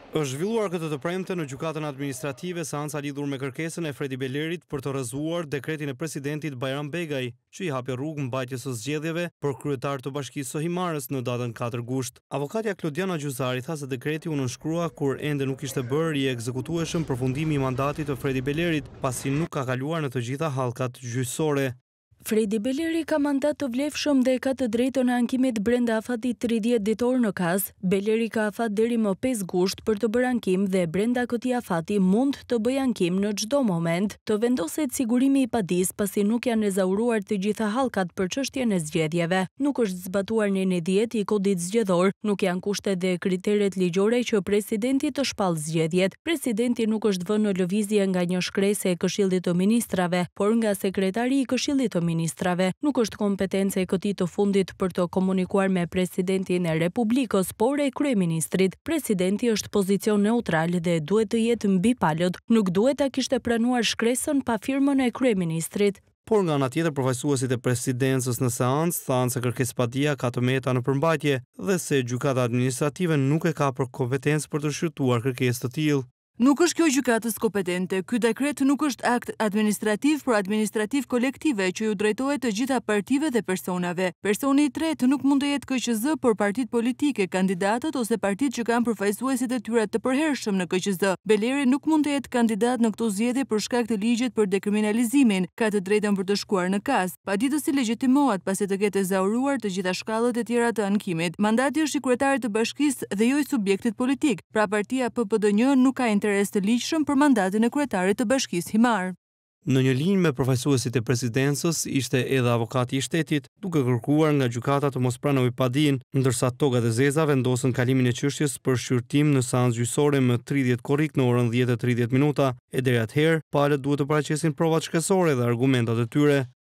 Është zhvilluar këtë të premte në gjykatën administrative seanca lidhur me kërkesën e Fredi Belerit për të rrëzuar dekretin e presidentit Bajram Begaj, që i hapi rrugë mbajtjes së zgjedhjeve për kryetar të Bashkisë së Himarës në datën 4 gusht. Avokatja Klodiana Gjuzari tha se dekreti u nënshkrua kur ende nuk ishte bërë i ekzekutueshëm përfundimi i mandatit të Fredi Belerit, pasi nuk ka kaluar në të gjitha hallkat gjyqësore. Fredi Beleri ka mandat të vlefshëm dhe ka të drejtën e ankimit brenda afatit 30 ditor në kas. Beleri ka afat deri më 5 gusht për të bërë ankim dhe brenda këtij afati mund të bëjë ankim në çdo moment. Të vendoset sigurimi i padis pasi nuk janë ezauruar të gjitha hallkat për çështjen e zgjedhjeve. Nuk është zbatuar neni 10 i kodit zgjedhor, nuk janë kushtet dhe kriteret ligjore që presidenti të shpallë zgjedhjet. Presidenti nuk është vënë në lëvizje nga një shkresë e Këshillit të Ministrave, por nga sekretari i Këshillit të Ministrave. Nuk është kompetence e këtij të fundit për të komunikuar me presidentin e Republikës, por e kryeministrit. Presidenti është pozicion neutral dhe duhet të jetë mbi palët. Nuk duhet ta kishte pranuar shkresën pa firmën e kryeministrit. Por nga ana tjetër, përfaqësuesit e presidencës në seancë thanë se kërkesëpadia ka të meta në përmbajtje dhe se gjykata administrative nuk e ka për kompetencë për të shqyrtuar kërkesë të tillë. Nuk është kjo gjykatës kompetente. Ky dekret nuk është akt administrativ, por administrativ kolektive që ju drejtohet të gjitha partive dhe personave. Personi i tretë nuk mund të jetë KQZ, por partitë politike, kandidatët ose partitë që kanë përfaqësuesit e tyre të përhershëm në KQZ. Beleri nuk mund të jetë kandidat në këto zgjedhje për shkak të ligjit për dekriminalizimin. Ka të drejtën për të shkuar në kas. Paditësi legjitimohet pasi të ketë ezauruar të gjitha shkallët e tjera të ankimit. Mandati është i kryetarit të bashkisë dhe jo i subjektit politik. Pra partia PPD-1 nuk ka interes të ligjshëm për mandatin e kryetarit të Bashkisë Himar. Në një linjë me përfaqësuesit e presidencës ishte edhe avokati i shtetit, duke kërkuar nga gjykata të mos pranojë padin, ndërsa togat e zeza vendosën kalimin e çështjes për shqyrtim në seancë gjyqësore më 30 korrik në orën 10:30. E deri atëherë, palët duhet të paraqesin provat shkresore dhe argumentat e tyre.